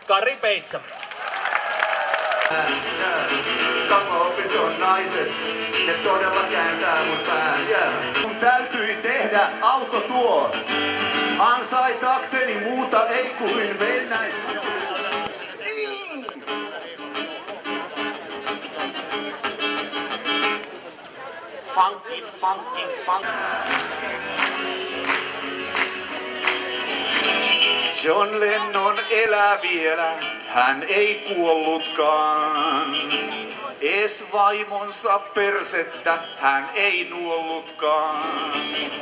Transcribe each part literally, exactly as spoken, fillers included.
Kari Peitsa. Kauppaopiston naiset, ne todella kääntää mun pään. Yeah. Mun täytyi tehdä auto tuo, ansaitakseni muuta ei kuin mennäis. Funky, funky, funky. John Lennon elää vielä, hän ei kuollutkaan. Ees vaimonsa persettä hän ei nuollutkaan.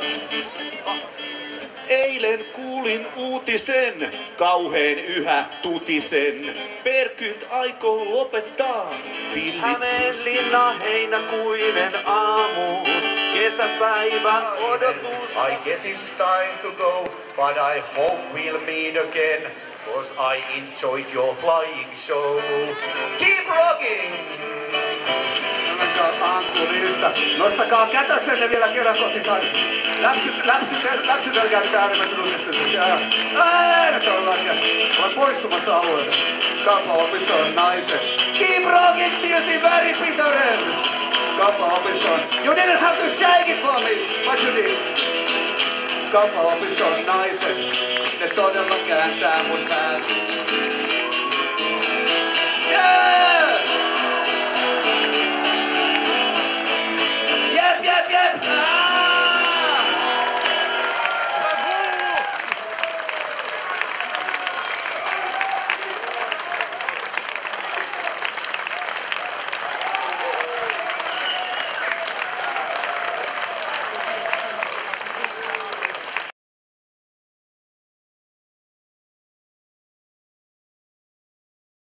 Eilen kuulin uutisen, kauheen yhä tutisen. Perkyt aikoo lopettaa. Hämeenlinna heinäkuinen aamu, kesäpäivä odotus. I guess it's time to go, but I hope we'll meet again, cause I enjoyed your flying show. Keep rocking! Ankkulista. Nostakaa kätösenne vielä kerran kohti tai läpsyt, läpsyt, läpsytelkää mitä äärimmäistä tunnistetusti. Ää, nyt ollaan siellä. Olen poistumassa alueelta. Kauppaopiston naiset. Keep rocking till the very bitter end. Kauppaopiston. You didn't have to shake it for me. What you did? Kauppaopiston naiset. Ne todella kääntää mun päät.